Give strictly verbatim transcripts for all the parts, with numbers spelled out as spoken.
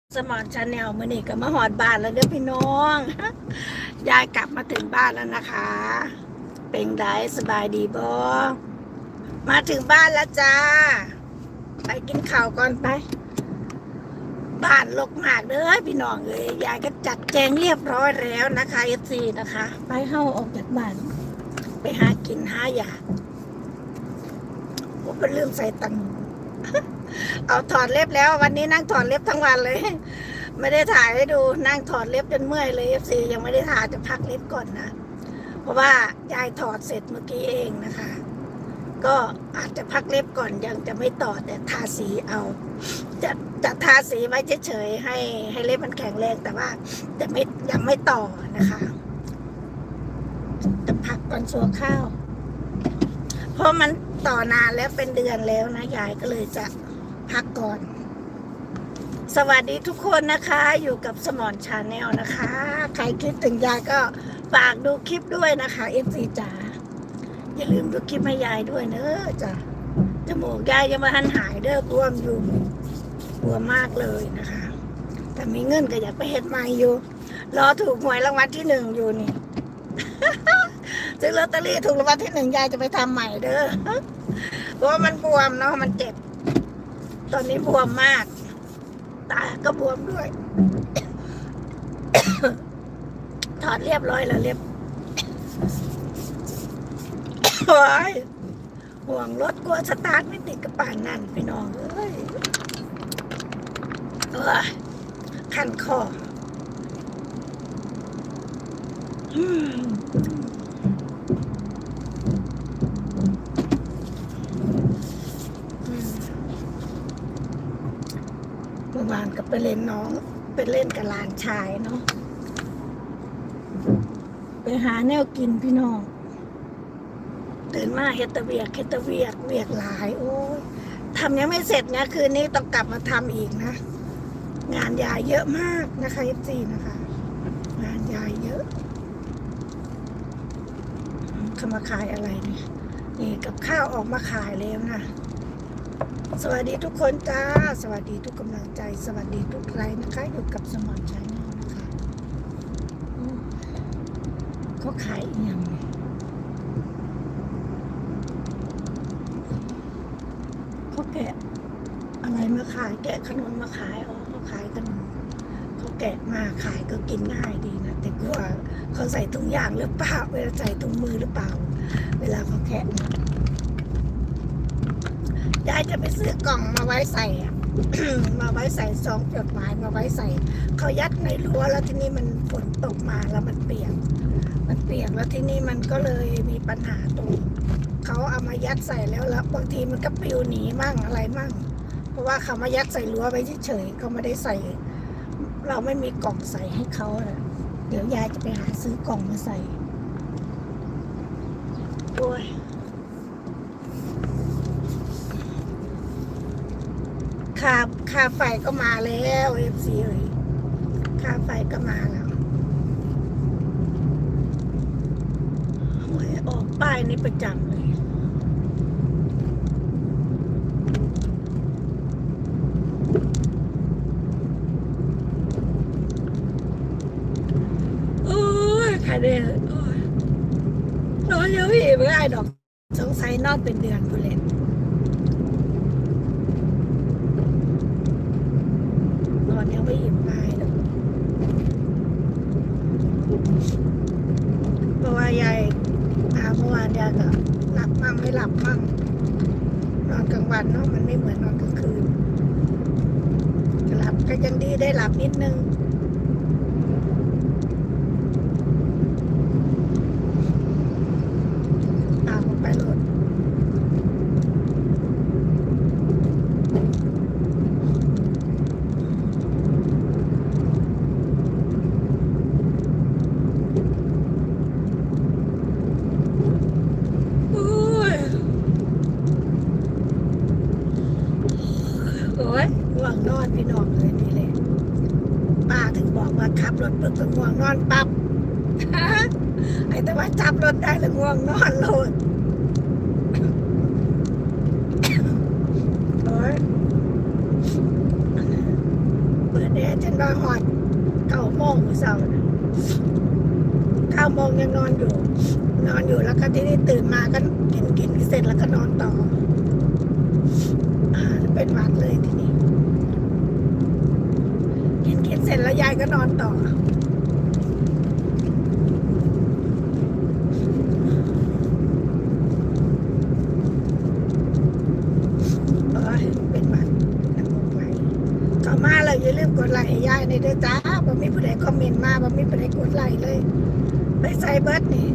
สมอนชาแนลมื่อนี้ก็มาหอดบ้านแล้วเด้อพี่น้อง ยายกลับมาถึงบ้านแล้วนะคะ เป็นไดสบายดีบ่มาถึงบ้านแล้วจ้า ไปกินข้าวก่อนไป บ้านรกมากเด้อพี่น้องเอ้ยยายก็จัดแจงเรียบร้อยแล้วนะคะเอฟซีนะคะ ไปเข้าออกจากบ้าน ไปหากินหาอยากผมไปลืมใส่ตังค์ เอาถอดเล็บแล้ววันนี้นั่งถอดเล็บทั้งวันเลย ไม่ได้ถ่ายให้ดูนั่งถอดเล็บจนเมื่อยเลยเอฟซียังไม่ได้ถ่ายจะพักเล็บก่อนนะเพราะว่ายายถอดเสร็จเมื่อกี้เองนะคะ ก็อาจจะพักเล็บก่อนยังจะไม่ต่อแต่ทาสีเอา จะจะทาสีไว้เฉยๆให้ให้เล็บมันแข็งแรงแต่ว่าจะไม่ยังไม่ต่อนะคะจะพักก่อนสัวข้าวเพราะมันต่อนานแล้วเป็นเดือนแล้วนะยายก็เลยจะพักก่อน สวัสดีทุกคนนะคะ อยู่กับสมอนชาแนลนะคะ ใครคิดถึงยายก็ฝากดูคลิปด้วยนะคะเอฟซีจ๋าอย่าลืมดูคลิปให้ยายด้วยเนอะจ้ะจมูกยายยังมาหันหายเด้อบวมอยู่บวมมากเลยนะคะแต่มีเงินก็อยากไปเฮ็ดใหม่อยู่รอถูกหวยรางวัลที่หนึ่งอยู่นี่ ซื้อลอตเตอรี่ถูกรางวัลที่หนึ่งยายจะไปทำใหม่เด้อเพราะว่ามันบวมเนาะมันเจ็บตอนนี้บวมมากตาก็บวมด้วย ถอดเรียบร้อยแล้วเรียบ โอ้ยห่วงรถกลัวสตาร์ทไม่ติดกระป่านนั่นพี่น้องเอ้ยเออคันคออืมเมื่อวานก็ไปเล่นน้องไปเล่นกับหลานชายเนาะไปหาแนวกินพี่น้องตื่นมาเฮดแตเวียกเฮดแตเวียกเวียกหลายโอ้ยทำยังไม่เสร็จนะคืนนี้ต้องกลับมาทำอีกนะงานยายเยอะมากนะคะเอฟซีนะคะงานยายเยอะเขามาขายอะไรนี่นี่กับข้าวออกมาขายแล้วนะสวัสดีทุกคนจ้าสวัสดีทุกกำลังใจสวัสดีทุกไลน์นะคะอยู่กับสมอนชาแนลนะคะเขาขายอีกอย่างนี้เขาแกะอะไรมาขายแกะขนมมาขายอ๋อเขาขายขนมเขาแกะมาขายก็กินง่ายดีนะแต่กลัวเขาใส่ถุงยางหรือเปล่าเวลาใส่ถุงมือหรือเปล่าเวลาเขาแกะยายจะไปซื้อกล่องมาไว้ใส่อะ มาไว้ใส่ซองจดหมายมาไว้ใส่เขายัดในรั้วแล้วที่นี่มันฝนตกมาแล้วมันเปียกมันเปียกแล้วที่นี่มันก็เลยมีปัญหาตรงเขาเอามายัดใส่แล้วแล้วบางทีมันก็ปลิวหนีมั่งอะไรมั่งเพราะว่าเขามายัดใส่รั้วไว้เฉยๆเขาไม่ได้ใส่เราไม่มีกล่องใส่ให้เขานะเดี๋ยวยายจะไปหาซื้อกล่องมาใส่โอ้ยค่าค่าไฟก็มาแล้วเอฟซีเอ้ยค่าไฟก็มาแล้วหวยออกป้ายนี้ประจำเลยโอ้ยใครได้โอ้ยนอนเยอะพี่ไม่ได้ดอกสงสัยนอนเป็นเดือนกูเลยนอนยังไม่อิ่มตายเลยเพราะว่ายายมาเมื่อวานยายก็หลับมั่งไม่หลับมั่งนอนกลางวันเนาะมันไม่เหมือนนอนกลางคืนหลับก็ยังดีได้หลับนิดนึงตามไปรถโอ้ยโอ้ยง่วงนอนพี่น้องเลยนี่เลยป้าถึงบอกว่าขับรถปึ๊บก็ง่วงนอนปั๊บ ไอ้แต่ว่าจับรถได้แล้วง่วงนอนโลดโอ้ยเปิดเนี่ยจนว่าหอดเก้าโมงเช้าเก้าโมงยังนอนอยู่นอนอยู่แล้วก็ที่นี่ตื่นมาก็กินกินเสร็จแล้วก็นอนต่ออ่าเป็นหวัดเลยทีนี้กินกินเสร็จแล้วยายก็นอนต่อเป็นหวัดน้ำมูกไหลต่อมาเราอย่าลืมกดไลค์ให้ยายในเด้อจ้าบ่มีผู้ใดคอมเมนต์มาบ่มีผู้ใดกดไลค์เลยไปใส่เบิร์ดนี่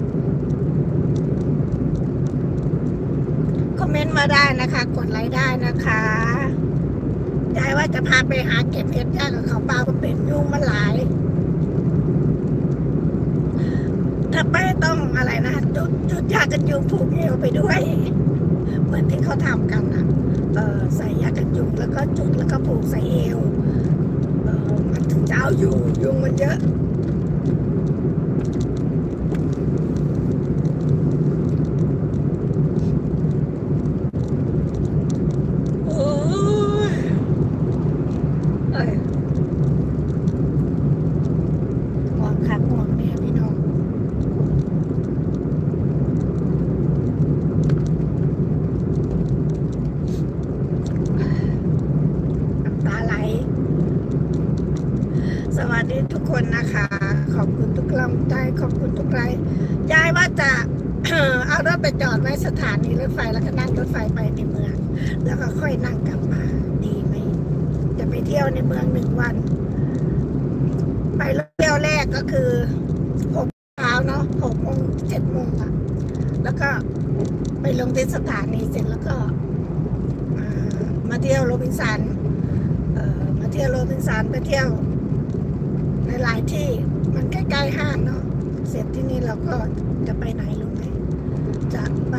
คอมเมนต์มาได้นะคะกดไลค์ได้นะคะยายว่าจะพาไปหาเก็บเห็ดยากกับเขาเปล่าก็เป็นยุ่งมันหลายถ้าไปต้องอะไรนะจุดจุดยากันยุงผูกเอวไปด้วยเหมือนที่เขาทำกันนะเออใส่ยากันยุงแล้วก็จุดแล้วก็ผูกใส่เอวเออมันถึงจะเอาอยู่ยุงมันเยอะสวัสดีทุกคนนะคะขอบคุณทุกกำลังใจขอบคุณทุกไลค์ยายว่าจะ เอารถไปจอดไว้สถานีรถไฟแล้วก็นั่งรถไฟไปในเมืองแล้วก็ค่อยนั่งกลับมาดีไหมจะไปเที่ยวในเมืองหนึ่งวันไปเที่ยวแรกก็คือหกเช้าเนาะหกโมงเจ็ดโมงอะแล้วก็ไปลงที่สถานีเสร็จแล้วก็มาเที่ยวโรบินสันมาเที่ยวโรบินสันไปเที่ยวในหลายที่มันใกล้ๆห้างเนาะเสร็จที่นี่เราก็จะไปไหนรู้ไหมจะไป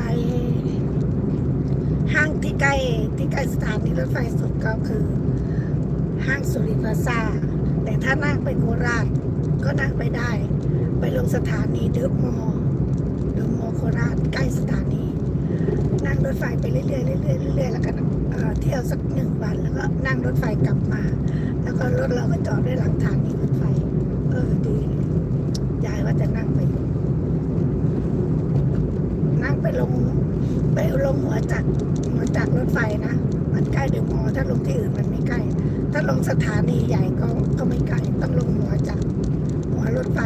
ห้างที่ใกล้ที่ใกล้สถานีรถไฟสุดก็คือห้างสุริพลาซ่าแต่ถ้านั่งไปโคราชก็นั่งไปได้ไปลงสถานีเดอะมอลล์เดอะมอลล์โคราชใกล้สถานีนั่งรถไฟไปเรื่อยๆเรื่อยๆเรื่อยๆแล้วก็เที่ยวสักหนึ่งวันแล้วก็นั่งรถไฟกลับมาแล้วก็รถเราก็จอดด้วยหลังสถานีรถไฟเออดียายว่าจะนั่งไปนั่งไปลงไปลงหัวจักรหัวจักรรถไฟนะมันใกล้เดอะมอลล์ถ้าลงที่อื่นมันไม่ใกล้ถ้าลงสถานีใหญ่ก็ก็ไม่ไกลต้องลงหัวจักรหัวรถไฟ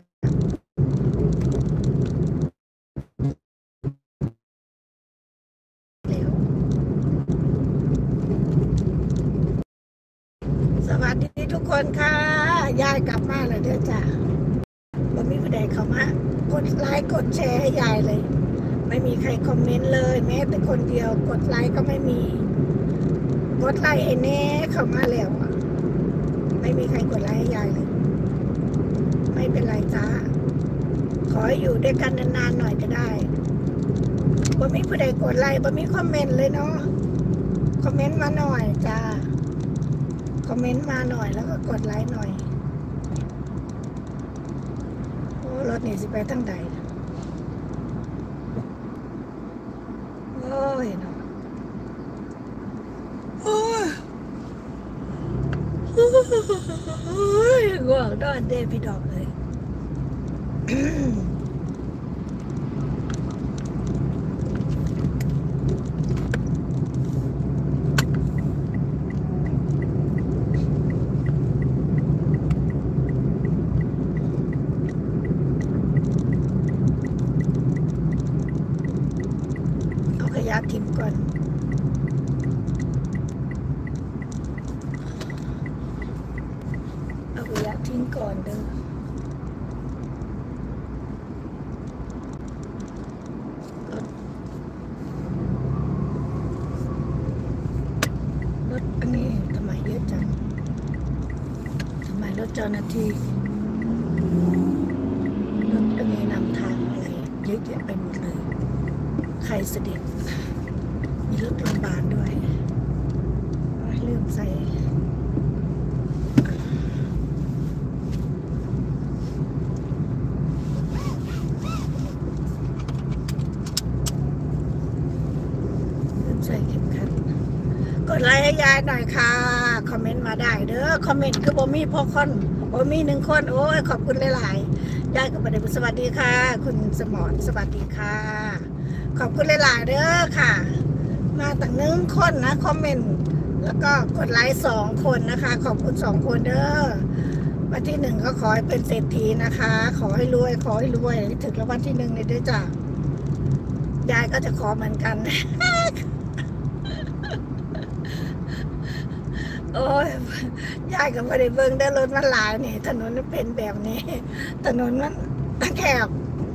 สวัสดีทุกคนค่ะยายกลับมาแล้วเด้อจ้าบ่มีผู้ใดเข้ามากดไลค์กดแชร์ให้ยายเลยไม่มีใครคอมเมนต์เลยแม้แต่คนเดียวกดไลค์ก็ไม่มีกดไลค์ให้แน่เข้ามาแล้วไม่มีใครกดไลค์ให้ยายเลยไม่เป็นไรจ้าขอให้อยู่ด้วยกันนานๆหน่อยก็ได้บ่มีผู้ใดกดไลค์บ่มีคอมเมนต์เลยเนาะคอมเมนต์มาหน่อยจ้าคอมเมนต์มาหน่อยแล้วก็กดไลค์หน่อยโอ้รถนี่สิไปตั้งใดโอ้ยเนาะโอ้ยโอ้ยง่วงนอนเด้พี่ดอกเลยยาทิมก่อนเอาไปยาทิ้งก่อนเด้อรถรถอันนี้ทำไมเยอะจังทำไมรถเจ้าหน้าที่รถอันนี้นำทางอะไรเยอะแยะไปหมดเลยใครเสด็จมีรถโรงพยาบาลด้วยลืมใส่ลืมใส่เข็มขัดกดไลค์ให้ยายหน่อยค่ะคอมเมมนต์มาได้เด้อคอมเมนต์คือบ่มีพ่อคนบ่มีหนึ่งคนโอ้ยขอบคุณหลายๆยายกับประเดี๋ยวสวัสดีค่ะ คุณสมรสวัสดีค่ะ ขอบคุณหลายๆเด้อค่ะ มาตั้งหนึ่งคนนะคอมเมนต์แล้วก็กดไลค์สองคนนะคะ ขอบคุณสองคนเด้อวันที่หนึ่งก็ขอให้เป็นเศรษฐีนะคะ ขอให้รวยขอให้รวยถึงรางวัลที่หนึ่งเลยด้วยจ้ะยายก็จะขอเหมือนกัน โอ้ยยายก็ไม่ได้เบิ่งได้รถมันหลายนี่ถนนมันเป็นแบบนี้ถนนมันแคบ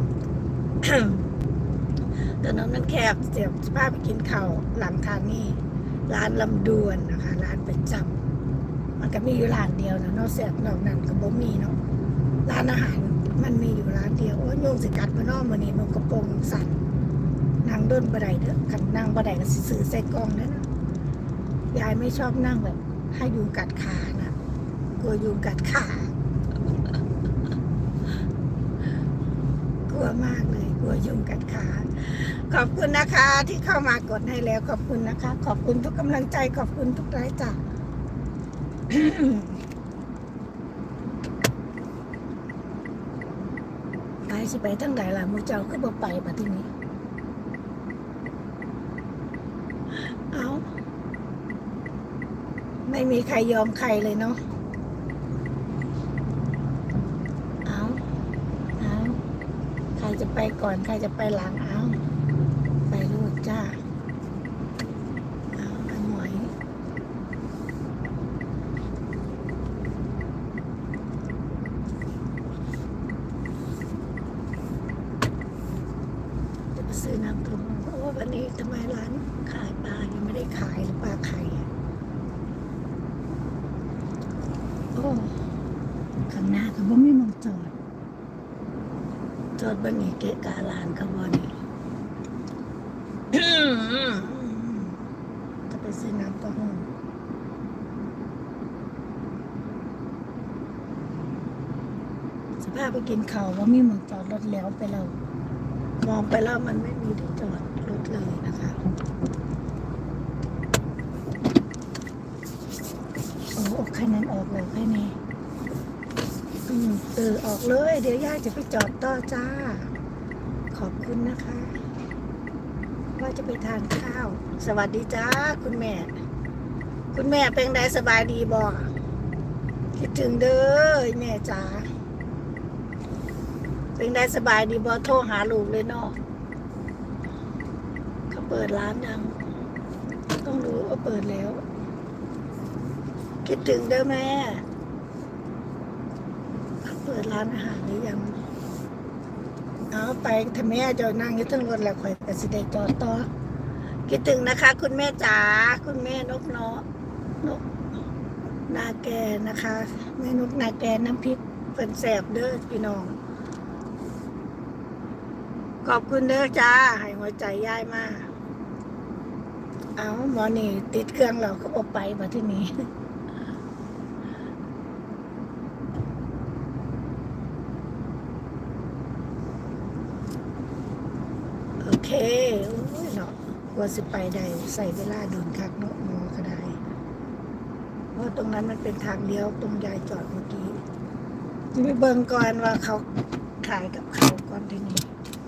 ถนนมันแคบเสียบพาไปกินข้าวหลังทางนี่ร้านลำดวนนะคะ ร้านประจำมันก็มีอยู่ร้านเดียวนะนอกเสียบนอกนั้นก็บ่มีเนาะร้านอาหารมันมีอยู่ร้านเดียวโอ้ยยุงสิกัดมานอกมือนี่นกกระโปรงสั่นนางด้นบะไดเด้อกันนางบะไดก็ซื้อใส่กล่องนั่นนะยายไม่ชอบนั่งแบบให้ยุงกัดขานะกลัวยุงกัดขากลัวมากเลยกลัวยุงกัดขาขอบคุณนะคะที่เข้ามากดให้แล้วขอบคุณนะคะ ขอบคุณทุกกำลังใจขอบคุณทุกไลค์จ้ะ ไปสิไปทั้งหลายล่ะมูเจ้าก็บ่ไปมาที่นี้เอาไม่มีใครยอมใครเลยเนาะเอาเอาใครจะไปก่อนใครจะไปหลังเอาไปลูกจ้าเอาเอาหมวยจะไปซื้อน้ำตรงเพราะว่าวันนี้ทำไมร้านขายปลายังไม่ได้ขายหรือปลาไข่อะโอ้ข้างหน้าก็บ่มีหมองจอดจอดบนนี้เกะกะลานก็บ่นี่ จะไปซื้อน้ำเต้าหู้สภาพไปกินข้าวว่ามีหมองจอดรถแล้วไปแล้วมองไปแล้วมันไม่มีที่จอดรถเลยนะคะโอ้แค่นั้นออกเลยแค่นี้อืมเออออกเลยเดี๋ยวย่าจะไปจอดต่อจ้าขอบคุณนะคะว่าจะไปทานข้าวสวัสดีจ้าคุณแม่คุณแม่เป็นไงสบายดีบ่คิดถึงเด้อแม่จ๋าเป็นไงสบายดีบ่โทรหาลูกเลยเนาะเขาเปิดร้านยังต้องรู้ว่าเปิดแล้วคิดถึงเด้อแม่เขาเปิดร้านอาหารหรือยังเอาไปถ้าแม่จะนั่งอยู่ทั้งรถแล้วข่อยก็สิได้จอดต่อคิดถึงนะคะ คุณแม่จ๋าคุณแม่นกเนาะนกนาแกนะคะแม่นกนาแกน้ำพริกเป็นแสบเด้อพี่น้องขอบคุณเด้อจ้าให้หัวใจย่ายมากเอาหมอนี่ติดเครื่องเราก็ออกไปมาที่นี้โอเคโอ้ยเนาะกว่าสิไปได้ใส่เวลาโดนคักเนาะมอก็ได้เพราะตรงนั้นมันเป็นทางเลี้ยวตรงยายจอดเมื่อกี้จะไปเบิ่งก่อนว่าเขาขายกับเขาก่อนที่นี่